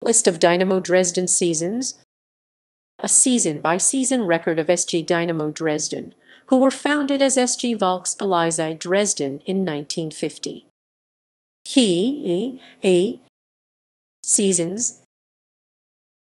List of Dynamo Dresden seasons. A season-by-season record of SG Dynamo Dresden, who were founded as SG Volkspolizei Dresden in 1950. Seasons